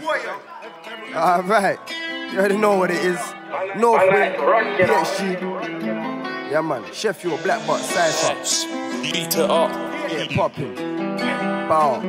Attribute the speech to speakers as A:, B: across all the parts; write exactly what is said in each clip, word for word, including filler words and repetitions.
A: Alright, you already know what it is. Northwind, P H G. Yeah man, Sheffield, Blackbutt, Cypher.
B: Beat it up.
A: Yeah, popping. Bow.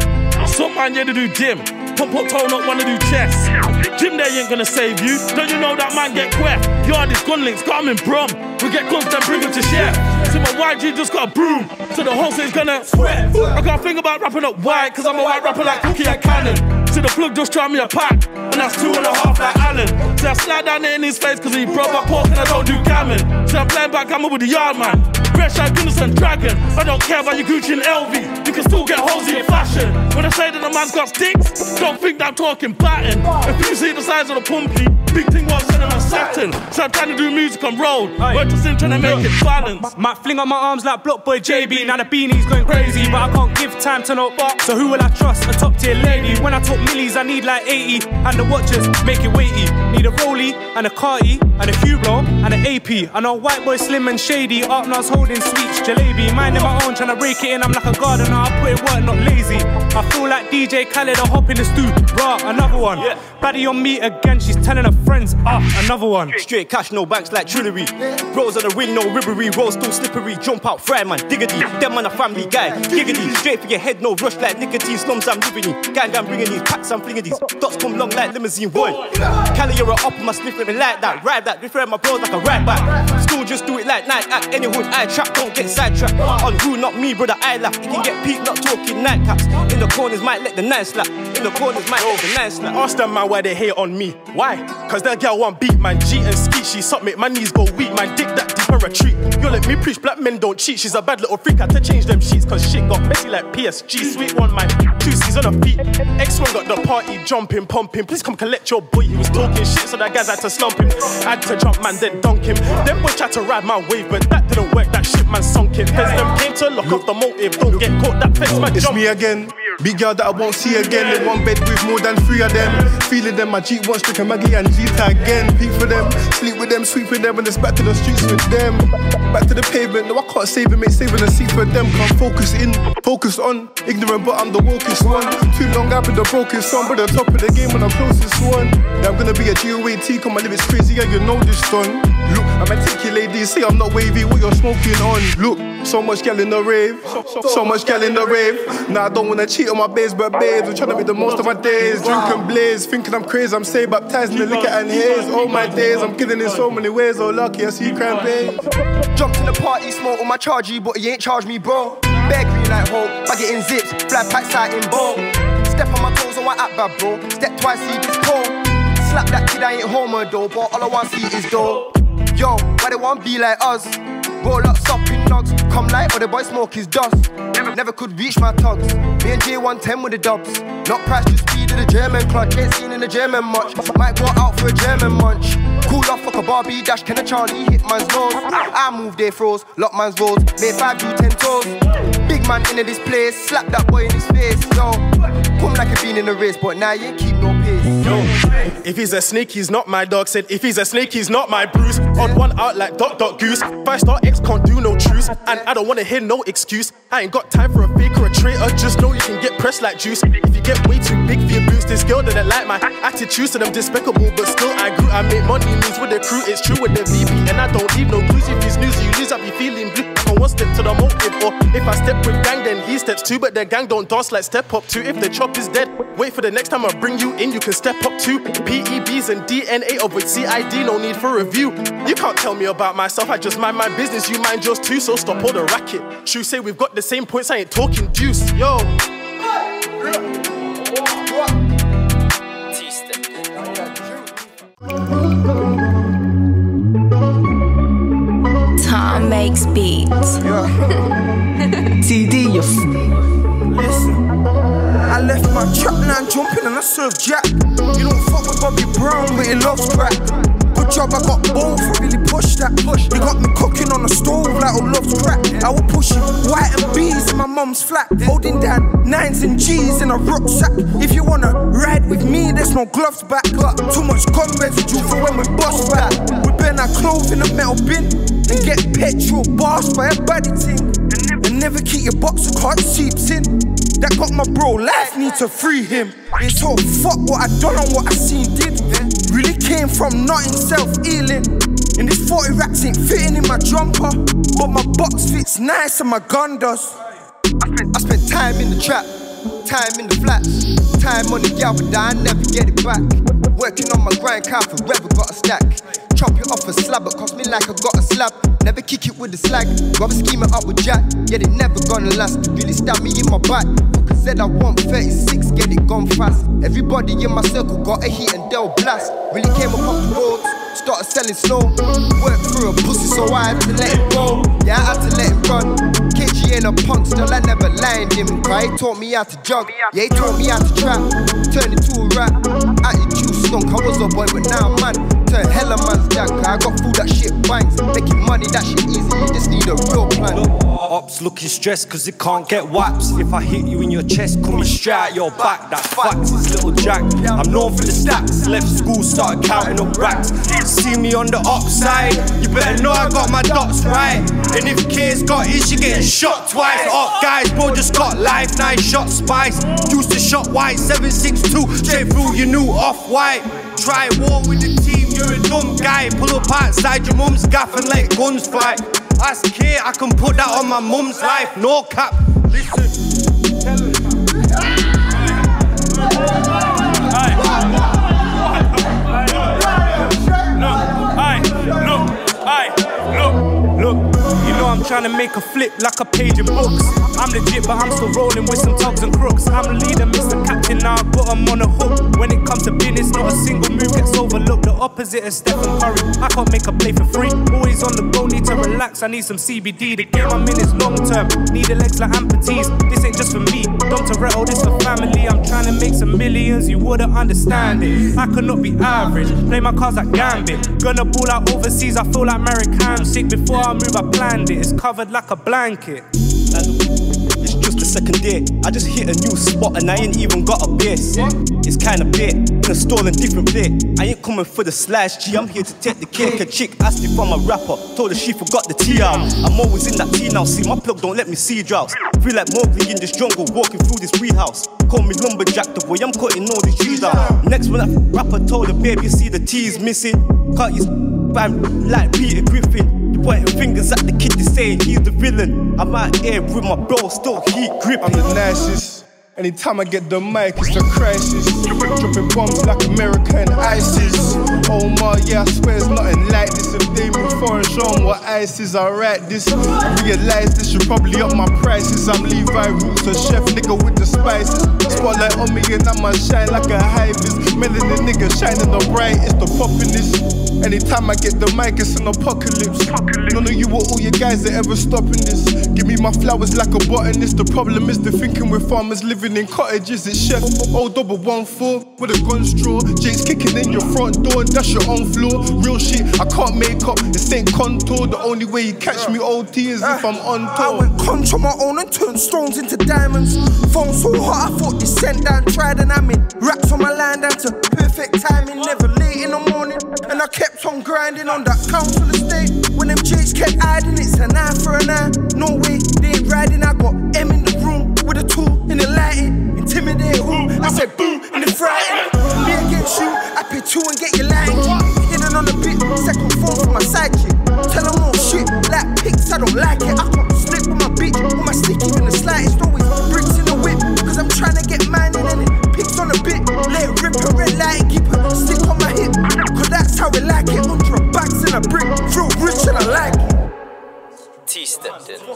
B: Some man here to do gym. Pump up toe not wanna do chest. Gym there ain't gonna save you. Don't you know that man get queff? Yard is gun links, got him in brum. We get guns then bring him to chef. See my Y G just got a broom. So the wholesale's gonna sweat. I can't think about rapping up white, cause I'm a white rapper like Cookie and Cannon. See the plug just try me a pack, and that's two and a half like Allen. See I slide down there in his face cause he broke my pork and I don't do gammon. See I'm playing backgammon with the yard man. Fresh like Guinness and Dragon. I don't care about your Gucci and L V. You can still get hoes in fashion. When I say that the man's got sticks, don't think that I'm talking batten. If you see the size of the pumpy, big thing was sending a Saturn. So I'm trying to do music on road. We're just in trying to make it balance.
C: Might fling on my arms like Block Boy J B. Now the beanie's going crazy, but I can't give time to no fuck. So who will I trust? A top tier lady. When I talk millies, I need like eighty. And the watches make it weighty. Need a Rollie and a Carti and a Hublot and an A P. I know white boy slim and shady. Up now holding sweets, jalebi. Minding my own, trying to break it in. I'm like a gardener. I put in work, not lazy. I feel like D J Khaled. I hop in the stew. Rah, another one. Yeah. Baddie on me again. She's telling her friends. Ah, another one.
D: Straight cash, no banks like Trillery. Bros on the ring, no ribbery. Rolls still slippery. Jump out, fry man, diggity. Them man a family guy, giggity. Straight for your head, no rush like nicotine. Slums I'm living in. Gang I'm bringing these packs, I'm flinging these. Dots come long like limousine boy. Cali, you're up on my slip me like that. Ride that, refer my bros like a ride back. School just do it like night act. Any hood I trap, don't get sidetracked. On who, not me, brother, I laugh. It can get peaked, not talking nightcaps. In the corners might let the nine slap. In the corners might let the nine slap.
B: Ask them man why they hate on me. Why? Cause that girl want beat man. G and ski, she suck make my knees go weak. Man dick that deep and retreat. You let me preach, black men don't cheat. She's a bad little freak, had to change them sheets. Cause shit got messy like P S G. Sweet one man, two C's on her feet. X one got the party jumping, pumping. Please come collect your boy, he was talking shit. So that guys had to slump him. I had to jump man, then dunk him. Them boys tried to ride my wave, but that didn't work, that shit man sunk in. Feds them came to lock off the motive. Don't get caught, that fence man
E: It's
B: jump.
E: me again. Big girl that I won't see again. In one bed with more than three of them. Feeling them, my Jeep wants to Maggie and Gita again. Peek for them, sleep with them, sweep with them, and it's back to the streets with them. Back to the pavement, no I can't save it, mate, saving a seat for them. Can't focus in, focus on. Ignorant but I'm the wokest one. Too long I've been the brokest son, but the top of the game when I'm closest one. Yeah, I'm gonna be a G O A T, cause my lyrics crazy, yeah you know this son. Look, I'm articulate these, say I'm not wavy, what you're smoking on. Look, so much gal in the rave, so much gal in the rave. Nah, I don't wanna cheat on my babes, but babes, I'm trying to make the most of my days. Drink and blaze, thinking I'm crazy, I'm say baptized in the liquor and haze. All my days, I'm killing in so many ways, oh lucky, I see crime babe.
A: Jumped in the party, smoke on my chargy, but he ain't charged me, bro. Bear green like hope, bag it in zips, fly pack sight in bow. Step on my toes on my app, bad bro. Step twice, see this pole. Slap that kid, I ain't homer though, but all I want see is dough. Yo, why they want be like us? Roll up, sopping nugs. Come light, or the boy smoke his dust. Never, never could reach my tugs. Me and J one ten with the dubs. Not price, just speed of the German clutch. Ain't seen in the German much. Might go out for a German munch. Cool off, fuck a Barbie dash. Can a Charlie hit man's nose? I move, they froze. Lock man's rolls. Made five, do ten toes. Big man into this place. Slap that boy in his face. Yo, come like a bean in the race, but now you ain't keep no pace.
B: Yo, if he's a snake, he's not my dog. Said if he's a snake, he's not my bruise. On one out like dot dot goose. Five star X can't do no truce, and I don't wanna hear no excuse. I ain't got time for a fake or a traitor. Just know you can get pressed like juice. If you get way too big for your boots, this girl didn't like my attitude, so them despicable. But still I grew. I make money moves with the crew. It's true with the V P, and I don't leave no clues. If you snooze, you lose. I be feeling blue. From one step to the motive, or if I step with gang, then he steps two. But the gang don't dance like step up two. If the chop is dead, wait for the next time I bring you in. You can step up two. P E Bs and D N A of with C I D. No need for review. You can't tell me about myself. I just mind my business. You mind yours too. So stop all the racket. True say we've got the same points. I ain't talking deuce. Yo.
F: Tom makes beats.
A: Yeah. T D, you f. Listen. I left my trap, now I'm jumping and I serve Jack. You don't fuck with Bobby Brown, but he loves crack. Good job, I got both, I really push that. Push. You got me cooking on the stove like who loves crack. I will push it, white and bees in my mum's flat. Holding down nines and G's in a rucksack. If you wanna ride with me, there's no gloves back. Too much gun residue for when we bust back. We burn our clothes in a metal bin and get petrol bars by a body ting. And never keep your box, car seeps in. That got my bro life, need to free him. It's all fuck what I done and what I seen did. Really came from nothing, self-healing. And this forty racks ain't fitting in my jumper, but my box fits nice and my gun does. I spent, I spent time in the trap, time in the flats, time on the gal, but I never get it back. Working on my grind, can't forever got a stack. Chop it off a slab, it cost me like I got a slab. Never kick it with the slag, rather scheme it up with Jack. Yeah, they never gonna last, really stab me in my back. Fucker said I want thirty-six, get it gone fast. Everybody in my circle got a heat and they'll blast. Really came up off the roads, started selling snow. Worked through a pussy, so I had to let it go. Yeah, I had to let it run. K G ain't a punk, still I never lined him. Cause he taught me how to jug, yeah, he taught me how to trap. Turned into a rap, attitude stunk, I was a boy, but now I'm man. Turn hella man's jack, I got food that shit bangs. Making money, that shit easy, you just need a real plan.
D: Ops looking stressed cause it can't get whaps. If I hit you in your chest, come straight at your back. That facts, it's Little Jack. I'm known for the stacks. Left school, started counting up racks. See me on the ops side, you better know I got my dots right. And if K's got it, she getting shot twice. Up guys, bro, just got life, nine shot spice. Used to shot white, seven six two, straight through your new off-white. Try war with the team, you're a dumb guy. Pull up outside your mum's gaff and let guns fight. Ask K, I can put that on my mum's life, no cap. Listen, tell her.
C: I'm trying to make a flip like a page in books. I'm legit, but I'm still rolling with some tugs and crooks. I'm the leader, Mister Captain, now I got him on a hook. When it comes to business, not a single move gets overlooked. The opposite of Stephen Curry, I can't make a play for free. Always on the go, need to relax, I need some C B D. The game I'm in is long term, need the legs like amputees. This ain't just for me, Dom Toretto, this for family. I'm trying to make some millions, you wouldn't understand it. I could not be average, play my cards like Gambit. Gonna ball out overseas, I feel like Mary Cam. Sick before I move, I planned it. It's covered like a blanket.
D: It's just the second day, I just hit a new spot and I ain't even got a base. It's kinda bit, in a stolen different plate. I ain't coming for the slash G, I'm here to take the cake. A chick asked if I'm a rapper, told her she forgot the T out. I'm always in that T now, see my plug don't let me see droughts. Feel like Mowgli in this jungle, walking through this wheelhouse. Call me lumberjack, the way I'm cutting all these trees out. Next when that rapper told her, babe, you see the T's missing. Cut his bam like Peter Griffin. Pointing fingers at the kid, they saying he's the villain. I'm out here with my bro, still heat grip.
E: I'm the nicest. Anytime I get the mic, it's a crisis. Dropping bombs like America and ISIS. Oh my, yeah, I swear it's nothing like this. If they move foreign, show them what ice is. I write this. I realize this should probably up my prices. I'm Levi Roots, a chef nigga with the spices. Spotlight on me and I'ma shine like a hibis. Melanin nigga shining the bright, it's the poppiness. Anytime I get the mic, it's an apocalypse. None of you or all your guys are ever stopping this. Give me my flowers like a botanist. The problem is the thinking with farmers living in cottages. It's chef, old double one four with a gun straw. Jake's kicking in your front door and that's your own floor. Real shit, I can't make up, this ain't contour. The only way you catch me O T is if I'm on tour.
A: I went contra my own and turned stones into diamonds. Phone so hot, I thought this sent down, tried and I'm in. Raps on my line down to perfect timing, never late in the morning. And I kept on grinding on that council estate. When them J's kept hiding, it's an eye for an eye. No way, they ain't riding. I got M in the room with a tool in the lighting. Intimidate who? I said boom in the frightened. Me against you, I pay two and get your line. Hidden on the bit, second phone for my sidekick. Tell them all shit, like pics, I don't like it. I can't slip with my bitch, with my stick even the slightest. Always bricks in the whip, cause I'm trying to get mine in it. Pics on the bit, let it rip a red light, keep a stick on my hip. Cause that's how we like it. Under bags in a brick, feel rich and I like it.
G: T stepped in.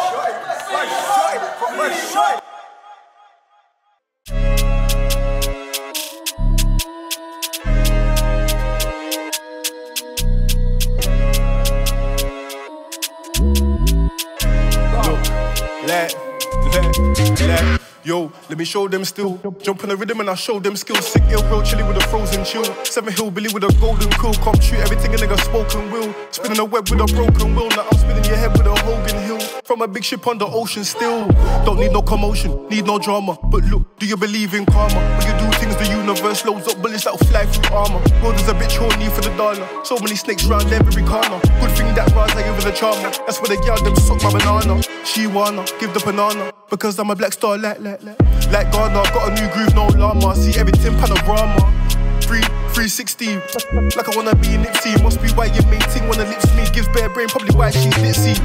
E: Let, let, let. Yo, let me show them still. Jump on the rhythm and I show them skills. Sick ill bro, chilly with a frozen chill. Seven hillbilly with a golden quill. Can't treat everything a nigga spoken will. Spinning a web with a broken will. Now I'm spinning your head with a Hogan Hill. From a big ship on the ocean still. Don't need no commotion, need no drama. But look, do you believe in karma? Will you do things, the universe, loads up bullets that'll fly through armor. World is a bitch horny for the dollar. So many snakes round every corner. Good thing that rise I give her the charmer. That's why the girl them suck my banana. She wanna give the banana because I'm a black star like like like like Ghana. Got a new groove, no llama. See everything panorama. Three, three sixty, like I wanna be Nipsey. Must be why your main thing wanna lips me. Gives bare brain, probably why she's ditzy.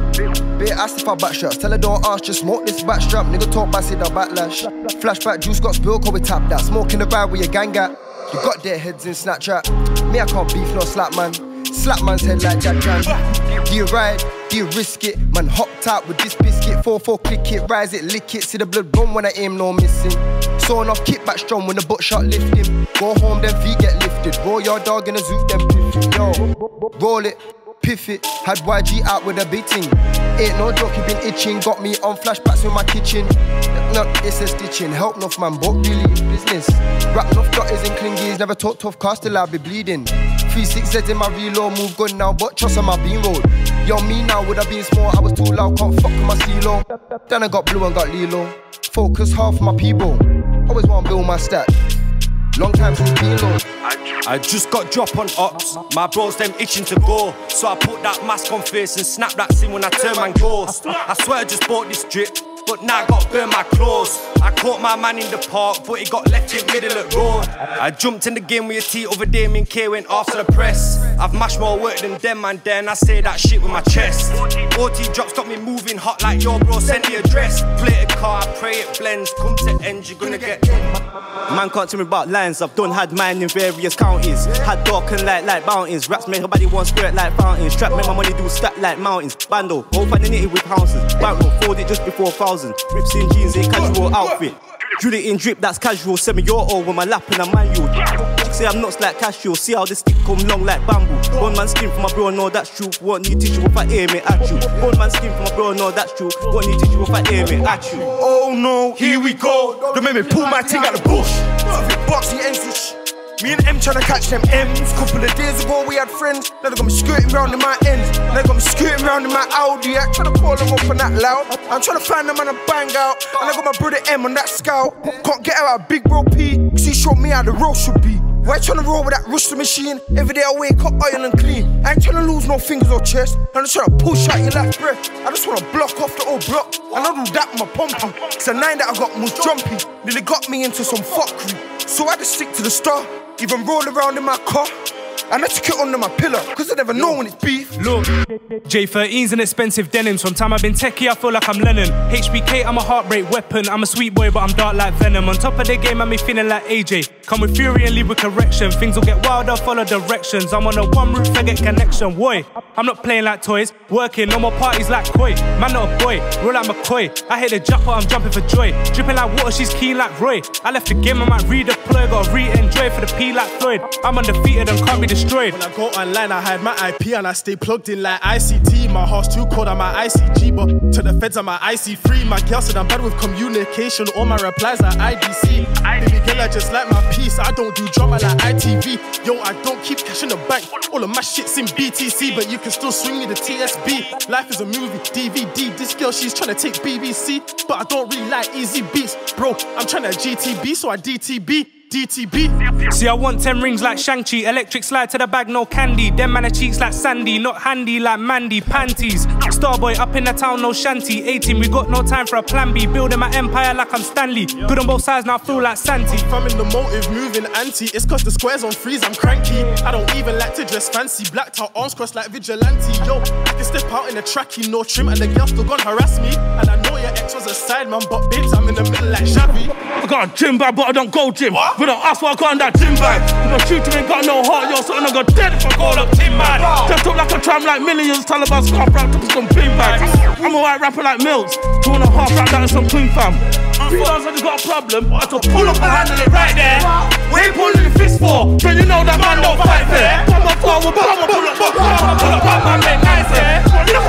A: Bit asked if I back shots, tell her don't ask, just smoke this back strap. Nigga talk back, say the backlash. Flashback, juice got spilled, cause we tap that. Smoking the ride with your gang at. You got their heads in Snapchat. Me, I can't beef, no slap man. Slap man's head like Jack Jan. Do you ride? Do you risk it? Man hopped out with this biscuit. four four click it, rise it, lick it. See the blood run when I aim, no missing. Saw enough kick back strong when the butt shot lift him. Go home, them feet get lifted. Roll your dog in a zoo, them piff. Yo, roll it. Piff it, had Y G out with a big thing. Ain't no joke, he been itching. Got me on flashbacks in my kitchen. No, it's a stitching. Help enough man, but really it's business. Rap enough dotters and clingies. Never talk tough, cast till I be bleeding. Three six Z's in my reload, move good now, but trust on my beam road. Yo, me now would have been small, I was too loud, can't fuck with my CeeLo. Then I got blue and got Lilo. Focus half my people. Always want to build my stat. Long time since being low.
D: I just got drop on ops. My bros them itching to go. So I put that mask on face and snap that scene when I turn my ghost. I swear I just bought this drip, but now I got burn my clothes. I caught my man in the park, but he got left in middle of road. I jumped in the game with a T over Damien K, went after the press. I've mashed more work than them man then I say that shit with my chest. O T drops got me moving hot like yo bro, send the address. Play a car, I pray it blends. Come to end, you're gonna get. Man can't tell me about lines, I've done had mine in various counties. Had dark and light like mountains. Raps make nobody want spirit like fountains. Strap make my money do stack like mountains. Bando, go find the nitty with houses. Bankroll, fold it just before thousand. Rips in jeans, a casual outfit. Drill it in drip, that's casual. Semi-auto with my lap in a manual. Chicks say I'm nuts like cashew. See how the stick come long like bamboo. One man skin for my bro, no that's true. Won't need tissue if I aim it at you. One man skin for my bro, no that's true. Won't need tissue if I aim it at you.
H: Oh no, here we go. Don't make me pull my thing out the bush. Boxing ends with sh. Me and M tryna catch them M's. Couple of days ago we had friends. Now they got me skirting round in my ends. Now they got me skirting round in my Audi. I tryna call them up on that loud. I'm tryna find them and I bang out. And I got my brother M on that scout. Can't get out of Big Bro P, cause he showed me how the road should be. Why tryna roll with that Ruster machine? Every day I wake up oil and clean. I ain't tryna lose no fingers or chest. I'm just tryna push out your last breath. I just wanna block off the old block. And I do that with my pumpy. Cause the nine that I got was jumpy. Nearly got me into some fuckery. So I just stick to the star. Even roll around in my car. And I took it under my pillow, cause I never know when it's beef.
C: Look, J thirteens and expensive denims. From time I've been techie, I feel like I'm Lennon. H B K, I'm a heartbreak weapon. I'm a sweet boy, but I'm dark like Venom. On top of the game, I'm me feeling like A J. Come with fury and leave with correction. Things will get wilder, follow directions. I'm on a one route, forget connection. Boy, I'm not playing like toys. Working, no more parties like Koi. Man, not a boy, roll like McCoy. I hit the jumper, I'm jumping for joy. Dripping like water, she's keen like Roy. I left the game, I might redeploy. Gotta re-enjoy for the P like Floyd. I'm undefeated and can't be destroyed.
B: When I go online, I hide my I P and I stay plugged in like I C T. My heart's too cold, I'm my I C G, but to the feds, I'm my I C free. My girl said I'm bad with communication, all my replies are I D C. Baby girl, I just like my peace, I don't do drama like I T V. Yo, I don't keep cash in the bank, all of my shit's in B T C, but you can still swing me the T S B. Life is a movie, D V D, this girl, she's trying to take B B C, but I don't really like easy beats. Bro, I'm trying to G T B, so I D T B. D T B.
C: See, I want ten rings like Shang-Chi. Electric slide to the bag, no candy. Them man a cheeks like Sandy, not handy like Mandy. Panties. Starboy up in the town, no shanty. eighteen, we got no time for a plan B. Building my empire like I'm Stanley. Good on both sides, now I feel like Santi.
B: If I'm in the motive, moving anti, it's cause the squares on freeze, I'm cranky. I don't even like to dress fancy. Blacked out, arms crossed like vigilante. Yo, I can step out in the trackie, no trim, and the girl still gonna harass me. And I know your ex was a side man, but babes, I'm in the middle like Xavi.
H: I got a gym bag, but I don't go gym. What? We don't ask what I got in that gym bag. You know, shooter ain't got no heart, yo, something I got dead if I call up Tim Man. Just up like a tram like millions, Taliban scarf wrapped up in some bin bags. I'm a white rapper like Mills, two and a half wrapped out in some Queen fam. Realize I just got a problem, I have to pull up and handle it right there. What you pulling the fist for? Then you know that man don't fight fair. Come on forward, come on, pull up, pull up, pull up, pull up, man, make nice there.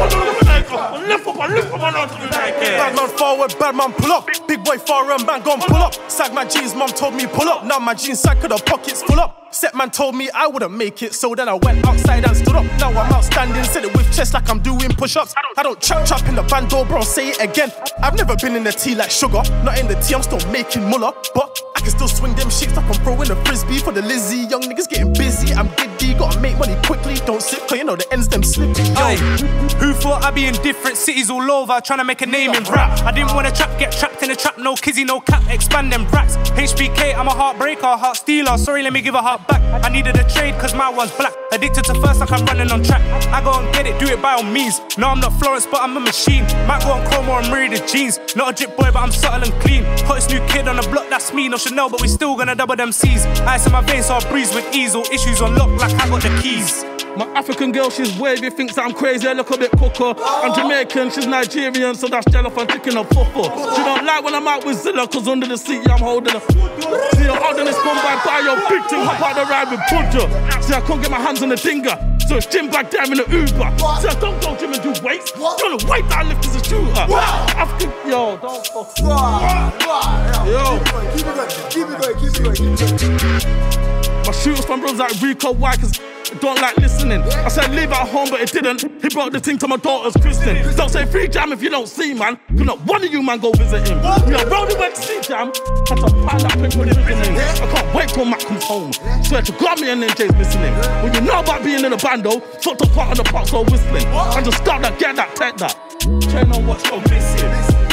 H: Lift up, lift up, man, on to the right there.
B: Bad man forward, bad man pull up. Big boy foreign man gon' pull up. Sag my jeans, mum told me pull up. Now my jeans sag cause the pockets full up. Set man told me I wouldn't make it, so then I went outside and stood up. Now I'm outstanding, said it with chest like I'm doing push-ups. I don't chop chop in the bando, bro, say it again. I've never been in the tea like sugar, not in the tea, I'm still making mullah. But I can still swing them shapes like I'm throwing a frisbee for the Lizzie. Young niggas getting busy, I'm giddy. Gotta make money quickly, don't slip, cause you know the ends them slippy.
C: Yo, who thought I'd be in different cities all over, trying to make a name in rap? I didn't wanna trap, get trapped in the trap, no kizzy, no cap, expand them racks. H B K, I'm a heartbreaker, heart stealer, sorry, let me give a heart back. I needed a trade, cause my one's black. Addicted to first, like I'm running on track. I go and get it, do it by all means. No, I'm not Florence, but I'm a machine. Might go on Chroma and Marie the jeans. Not a drip boy, but I'm subtle and clean. Hottest new kid on the block, that's me. No Chanel, but we still gonna double them C's. Ice in my veins, so I breeze with ease. All issues on lock, like I got the keys.
I: My African girl, she's wavy, thinks that I'm crazy, I look a bit cooker. I'm Jamaican, she's Nigerian, so that's jealous, I'm ticking a fucker. She don't like when I'm out with Zilla, cause under the seat, yeah, I'm holding her. See, I'm holding this gun by by your big thing, hop out the ride with Punja. See, I can't get my hands on the dinger, so it's Jim back there in the Uber. See, I don't go gym and do weights, don't the weight that I lift as a shooter. African, yo, don't fuck. Yo.
A: Keep it going, keep it going, keep it going, keep it going.
I: My shooters from bros like Rico White, cause don't like listening. I said leave at home, but it didn't. He brought the thing to my daughter's christening. Don't say free jam if you don't see, man. Cause not one of you, man, go visit him. We are rolling went to see jam. Had to pile that pick with the beginning. I can't wait till Matt comes home. Swear to God, me and N J's missing him. When you know about being in a band, though, fucked up part of the pot, so whistling. And just start that, get that, take that. Train on what's so missing.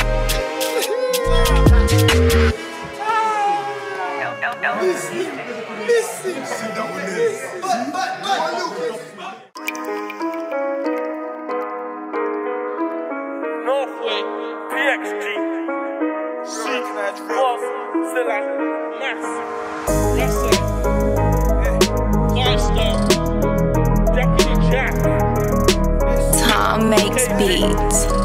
A: Listen, sit down with this. But, but, but, Lucas.
I: Northway, P X G, Secret, Boss, Silas, Mass, Listen, Five Star, Deputy Jack.
F: Tom makes beats.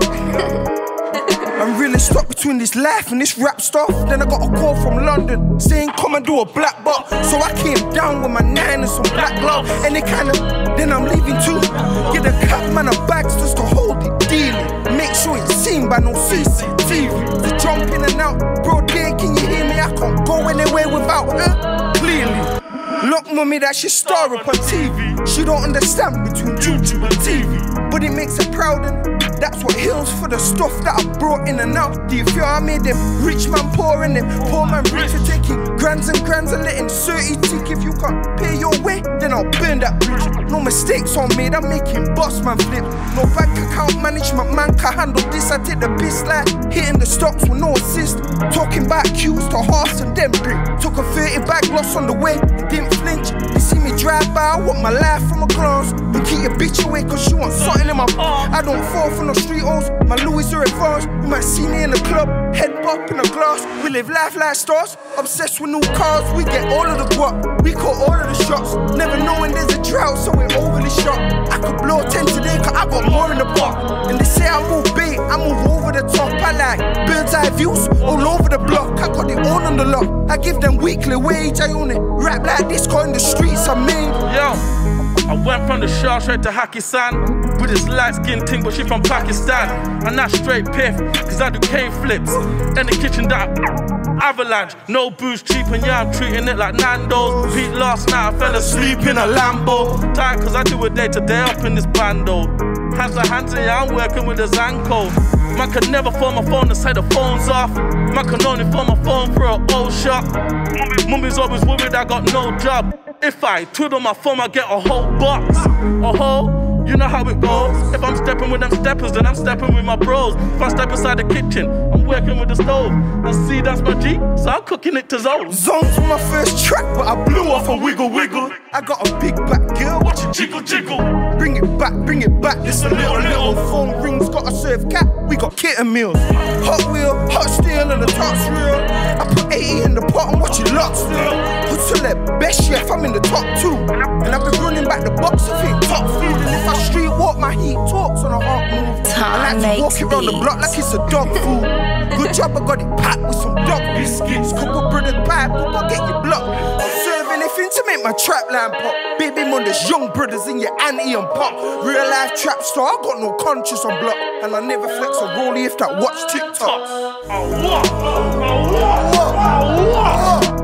A: I'm really stuck between this life and this rap stuff. Then I got a call from London saying come and do a black buck. So I came down with my nine and some black glove. And they kinda, then I'm leaving too. Get a cap man of bags just to hold it, dealing. Make sure it's seen by no C C T V. To jump in and out, bro, dear, can you hear me? I can't go anywhere without her, clearly. Look, mommy, that she star up on T V. She don't understand between YouTube and T V, but it makes her proud and that's what heals for the stuff that I brought in and out. Do you feel I made them rich man poor and them poor man rich for taking grands and grands and letting thirty tick. If you can't pay your way, then I'll burn that bridge. No mistakes are made, I'm making boss man flip. No bank account management, man can handle this. I take the piss like hitting the stocks with no assist. Talking back cues to horse and them brick. Took a thirty bag loss on the way, didn't flinch. You see me drive by, I want my life from a glance. Don't keep your bitch away cause she wants something in my I don't fall for no street hoes, my Louis are advanced. You might see me in the club, head bop in a glass. We live life like stars, obsessed with new cars. We get all of the guap, we call all of the shots. Never knowing there's a drought, so we're overly shot. I could blow ten today cause I got more in the pot. And they say I move big, I move over the top. I like bird's eye views all over the block. I got it all on the lock, I give them weekly wage. I own it, rap like this, cause in the streets I made.
I: Yo, I went from the shah straight to Hakistan. With this light skin ting, but she from Pakistan. And that's straight piff, cause I do cane flips. In the kitchen that avalanche, no booze cheap and yeah, I'm treating it like Nando's. Beat last night, I fell asleep in a Lambo. Tight cause I do it day to day up in this bando. Hands to hands, yeah, I'm working with a Zanko. Man could never phone my phone and say the phone's off. Man can only phone my phone for an old shot. Mummy's always worried I got no job. If I twiddle my thumb, I get a whole box. A whole, you know how it goes. If I'm stepping with them steppers, then I'm stepping with my bros. If I step inside the kitchen, I'm working with the stove. And see, that's my G, so I'm cooking it to Zone.
A: Zones was my first track, but I blew off a wiggle wiggle. I got a big back girl, watch it jiggle jiggle. Bring it back, bring it back, this a little little phone rings, gotta serve cat, we got kitten meals. Hot wheel, hot steel and the top's real. I put eighty in the pot and watch it lock still. Put to the best chef, I'm in the top two. And I've been running back the box, I think top food. And if I street walk, my heat talks on a hot move. I like to walk it around the block like it's a dog food. Good job, I got it packed with some dog biscuits. Couple brothers pie, but get your block. I'm serving anything to make my trap line pop. Baby Mondays, young brothers in your auntie and pop. Real life trap star, I got no conscience on block. And I never flex a rollie if that watch TikTok.
I: Oh, what? Oh, what? Oh, what?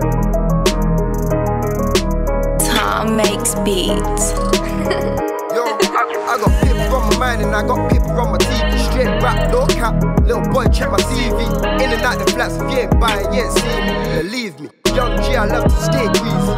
F: Tom makes beats.
A: Yo, I, I got paper on my mind and I got paper on my T V street. Straight rap, no cap. Little boy, check my C V. In and out the flats, if you ain't buying, you ain't see me. Believe me. Young G, I love to stay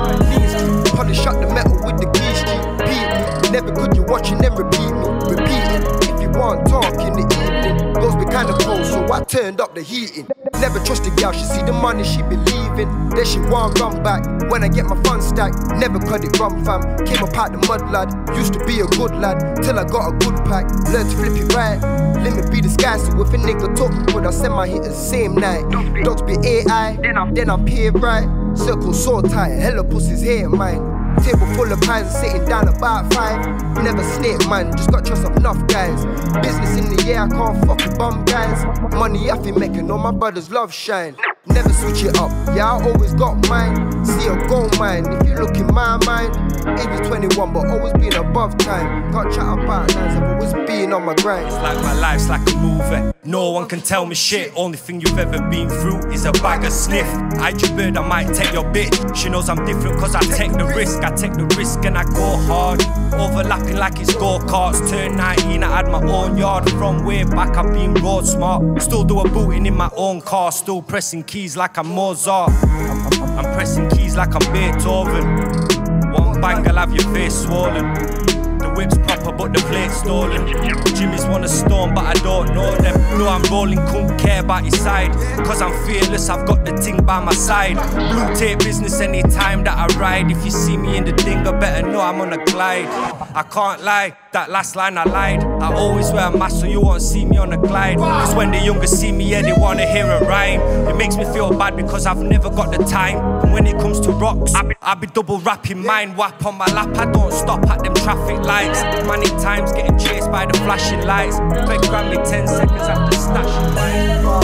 A: greasy. Polish shut the metal with the keys, G. Beat me. Never could you watch and then repeat me. Repeat it. If you want talk in the evening. Girls be kinda cold, so I turned up the heating. Never trust a girl, she see the money, she be leaving. Then she want run back. When I get my funds stacked, never cut it run fam. Came up out the mud lad. Used to be a good lad, till I got a good pack. Learned to flip it right. Limit be the sky, so if a nigga talk good, I send my hit the same night. Dogs be A I, then I'm, then I'm paid right. Circle so tight, hella pussies here mine. Table full of pies and sitting down about five. Never snake man, just got trust enough guys. Business in the air, I can't fuck with bum guys. Money I feel making, all my brothers love shine. Never switch it up, yeah I always got mine. See a gold mine, if you look in my mind. Age was twenty-one but always been above time. Can't chat about lines, I've always been on my grind.
J: It's like my life's like a movie. No one can tell me shit. Only thing you've ever been through is a bag of sniff. I your bird, I might take your bitch. She knows I'm different cause I take the risk. I take the risk and I go hard. Overlapping like it's go-karts. Turn nineteen, I had my own yard. From way back I've been road smart. Still do a booting in my own car. Still pressing keys like I'm Mozart. I'm, I'm pressing keys like I'm Beethoven. One bang, I'll have your face swollen. The whip's proper but the plate's stolen. Jimmy's wanna storm but I don't know them. No, I'm rolling, couldn't care about your side. Cause I'm fearless, I've got the ting by my side. Blue tape business anytime that I ride. If you see me in the dinger, better know I'm on a glide. I can't lie, that last line I lied. I always wear a mask so you won't see me on a glide. Cause when the younger see me, yeah, they wanna hear a rhyme. It makes me feel bad because I've never got the time. And when it comes to rocks, I be, I be double rapping mine. Whap on my lap, I don't stop at them traffic lights. Many times getting chased by the flashing lights. Fake grab me ten seconds after stashing mine.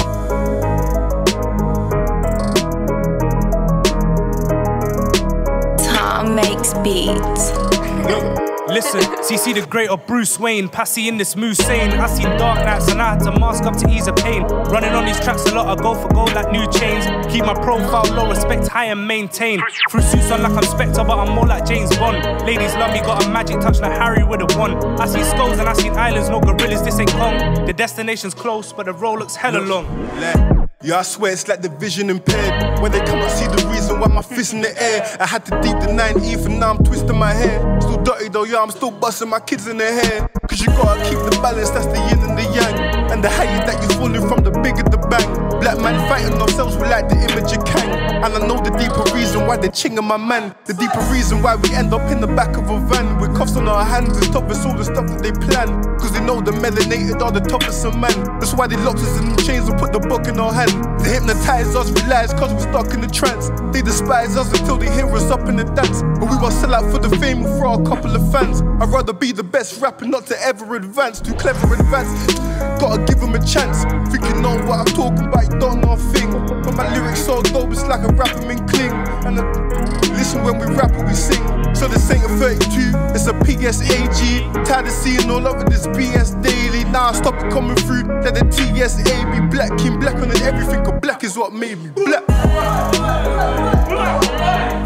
F: Tom makes beats.
C: Listen, C C the great or Bruce Wayne, Passy in this smooth saying. I seen dark nights and I had to mask up to ease the pain. Running on these tracks a lot, I go for gold like new chains. Keep my profile low, respect high and maintain. Through suits on like I'm Spectre, but I'm more like James Bond. Ladies love me, got a magic touch like Harry with a wand. I seen skulls and I seen islands, no gorillas, this ain't Kong. The destination's close, but the road looks hella long.
E: Yeah, I swear it's like the vision impaired. When they cannot see the reason why my fist in the air. I had to deep the nine E for now I'm twisting my hair. Still dirty though, yeah, I'm still busting my kids in their hair. Cause you gotta keep the balance, that's the yin and the yang. And the higher that you falling from, the bigger the bang. Black man fighting ourselves, we like the image of Kang. And I know the deeper reason why they're chinging my man. The deeper reason why we end up in the back of a van. With cuffs on our hands and toughest all the stuff that they plan. Cause they know the melanated are the toughest of men. That's why they locked us in the chains and put the book in our hand. They hypnotize us, realize cause we're stuck in the trance. They despise us until they hear us up in the dance. But we won't sell out for the fame or for a couple of fans. I'd rather be the best rapper, not to ever advance. Too clever advance, gotta give them a chance. Think you know what I'm talking about, you don't know a thing. But my lyrics so dope, it's like a rapper in cling. And I, listen when we rap and we sing. So this ain't a thirty-two, it's a P S A G. Tired of seeing all over this B S daily. Now I stop it coming through, let the T S A be black. King black on it, everything, cause black is what made me black.